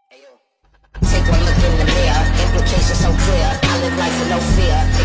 Take one look in the mirror, implications so clear. I live life with no fear.